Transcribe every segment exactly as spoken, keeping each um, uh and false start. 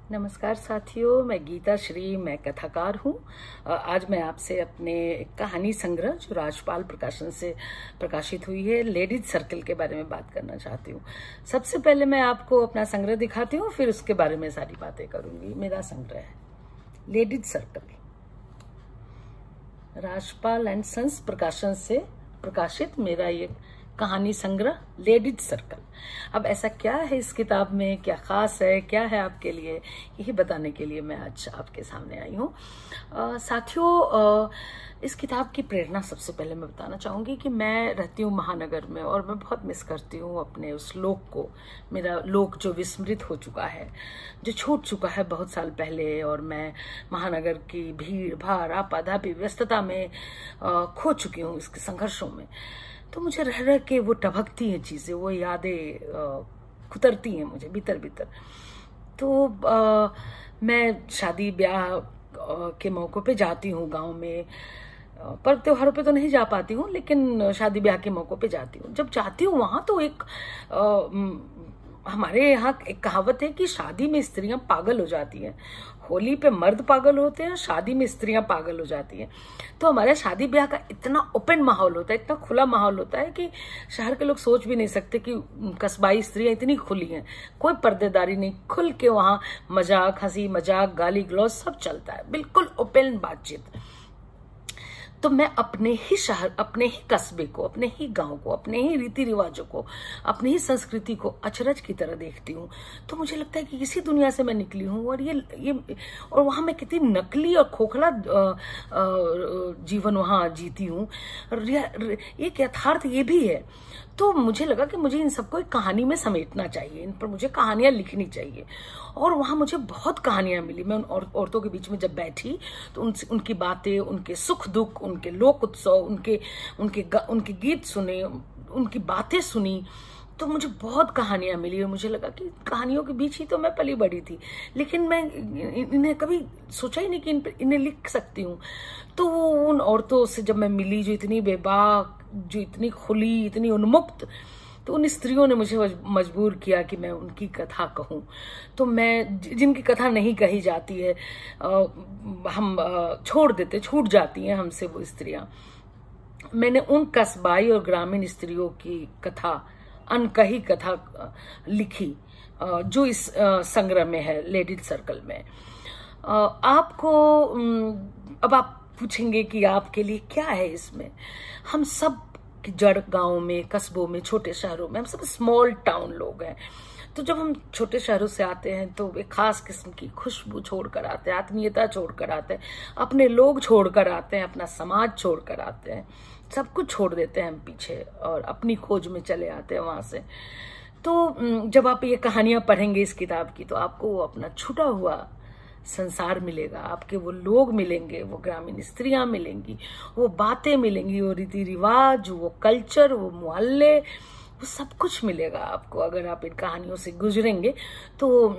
नमस्कार साथियों, मैं गीता श्री, मैं कथाकार हूँ। आज मैं आपसे अपने कहानी संग्रह जो राजपाल प्रकाशन से प्रकाशित हुई है, लेडीज सर्कल के बारे में बात करना चाहती हूँ। सबसे पहले मैं आपको अपना संग्रह दिखाती हूँ, फिर उसके बारे में सारी बातें करूंगी। मेरा संग्रह है ladies circle, Rajpal and sons प्रकाशन से प्रकाशित मेरा ये कहानी संग्रह लेडीज सर्कल। अब ऐसा क्या है इस किताब में, क्या खास है, क्या है आपके लिए, यही बताने के लिए मैं आज आपके सामने आई हूँ। साथियों, इस किताब की प्रेरणा सबसे पहले मैं बताना चाहूंगी कि मैं रहती हूँ महानगर में और मैं बहुत मिस करती हूँ अपने उस लोक को। मेरा लोक जो विस्मृत हो चुका है, जो छूट चुका है बहुत साल पहले, और मैं महानगर की भीड़ भाड़ आपाधापी व्यस्तता में खो चुकी हूँ, इसके संघर्षों में। तो मुझे रह रह के वो टभकती हैं चीजें, वो यादें कुतरती हैं मुझे भीतर भीतर। तो आ, मैं शादी ब्याह के मौकों पे जाती हूँ गांव में, पर त्योहारों पे तो नहीं जा पाती हूँ, लेकिन शादी ब्याह के मौकों पे जाती हूँ। जब जाती हूँ वहां तो एक आ, हमारे यहाँ एक कहावत है कि शादी में स्त्रियां पागल हो जाती हैं। होली पे मर्द पागल होते हैं, शादी में स्त्रियां पागल हो जाती हैं। तो हमारे शादी ब्याह का इतना ओपन माहौल होता है, इतना खुला माहौल होता है कि शहर के लोग सोच भी नहीं सकते कि कस्बाई स्त्रियां इतनी खुली हैं। कोई पर्देदारी नहीं, खुल के वहां मजाक, हंसी मजाक, गाली गलौज सब चलता है, बिल्कुल ओपन बातचीत। तो मैं अपने ही शहर, अपने ही कस्बे को, अपने ही गांव को, अपने ही रीति रिवाजों को, अपनी ही संस्कृति को अचरज की तरह देखती हूँ। तो मुझे लगता है कि इसी दुनिया से मैं निकली हूँ, और ये ये और वहां मैं कितनी नकली और खोखला जीवन वहां जीती हूँ। एक यथार्थ ये भी है। तो मुझे लगा कि मुझे इन सबको एक कहानी में समेटना चाहिए, इन पर मुझे कहानियां लिखनी चाहिए। और वहां मुझे बहुत कहानियां मिली। मैं उन औरतों के बीच में जब बैठी तो उन, उनकी बातें, उनके सुख दुख, उनके लोक उत्सव, उनके उनके उनके गीत सुने, उनकी बातें सुनी, तो मुझे बहुत कहानियां मिली। और मुझे लगा कि कहानियों के बीच ही तो मैं पली बड़ी थी, लेकिन मैं इन्हें कभी सोचा ही नहीं कि इन इन्हें लिख सकती हूँ। तो वो उन औरतों से जब मैं मिली जो इतनी बेबाक, जो इतनी खुली, इतनी उन्मुक्त, तो उन स्त्रियों ने मुझे मजबूर किया कि मैं उनकी कथा कहूँ। तो मैं जिनकी कथा नहीं कही जाती है, हम छोड़ देते, छूट जाती हैं हमसे वो स्त्रियां। मैंने उन कस्बाई और ग्रामीण स्त्रियों की कथा, अनकही कथा लिखी जो इस संग्रह में है, लेडीज सर्कल में। आपको अब आप पूछेंगे कि आपके लिए क्या है इसमें। हम सब जड़ गांव में, कस्बों में, छोटे शहरों में, हम सब स्मॉल टाउन लोग हैं। तो जब हम छोटे शहरों से आते हैं तो एक खास किस्म की खुशबू छोड़कर आते हैं, आत्मीयता छोड़कर आते हैं, अपने लोग छोड़कर आते हैं, अपना समाज छोड़कर आते हैं, सब कुछ छोड़ देते हैं हम पीछे और अपनी खोज में चले आते हैं वहां से। तो जब आप ये कहानियां पढ़ेंगे इस किताब की, तो आपको वो अपना छूटा हुआ संसार मिलेगा, आपके वो लोग मिलेंगे, वो ग्रामीण स्त्रियां मिलेंगी, वो बातें मिलेंगी, वो रीति रिवाज, वो कल्चर, वो मोहल्ले, वो सब कुछ मिलेगा आपको अगर आप इन कहानियों से गुजरेंगे। तो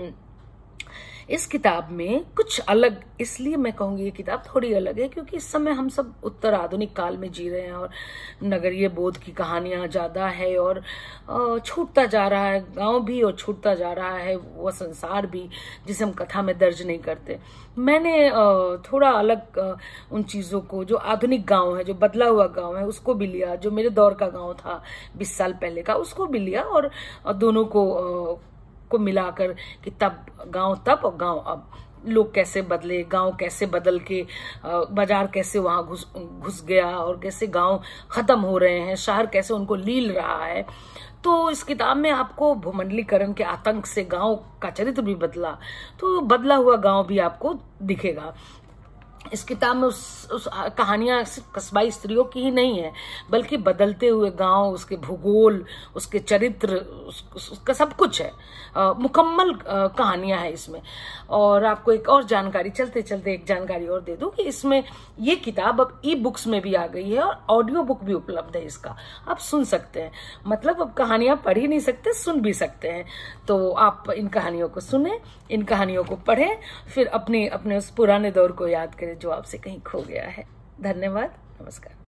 इस किताब में कुछ अलग, इसलिए मैं कहूंगी ये किताब थोड़ी अलग है क्योंकि इस समय हम सब उत्तर आधुनिक काल में जी रहे हैं और नगरीय बोध की कहानियां ज्यादा है और छूटता जा रहा है गांव भी, और छूटता जा रहा है वो संसार भी जिसे हम कथा में दर्ज नहीं करते। मैंने थोड़ा अलग उन चीजों को, जो आधुनिक गांव है, जो बदला हुआ गांव है, उसको भी लिया, जो मेरे दौर का गांव था बीस साल पहले का, उसको भी लिया, और दोनों को को मिलाकर कि तब गांव तब और गांव अब, लोग कैसे बदले, गांव कैसे बदल के बाजार कैसे वहां घुस घुस गया, और कैसे गांव खत्म हो रहे हैं, शहर कैसे उनको लील रहा है। तो इस किताब में आपको भूमंडलीकरण के आतंक से गांव का चरित्र भी बदला, तो बदला हुआ गांव भी आपको दिखेगा। इस किताब में उस, उस कहानियां सिर्फ कस्बाई स्त्रियों की ही नहीं है, बल्कि बदलते हुए गांव, उसके भूगोल, उसके चरित्र, उस, उस, उसका सब कुछ है। आ, मुकम्मल कहानियां हैं इसमें। और आपको एक और जानकारी, चलते चलते एक जानकारी और दे दूं कि इसमें ये किताब अब ई बुक्स में भी आ गई है और ऑडियो बुक भी उपलब्ध है इसका, आप सुन सकते हैं। मतलब अब कहानियां पढ़ ही नहीं सकते, सुन भी सकते हैं। तो आप इन कहानियों को सुने, इन कहानियों को पढ़ें, फिर अपने अपने उस पुराने दौर को याद करें जो आपसे कहीं खो गया है। धन्यवाद, नमस्कार।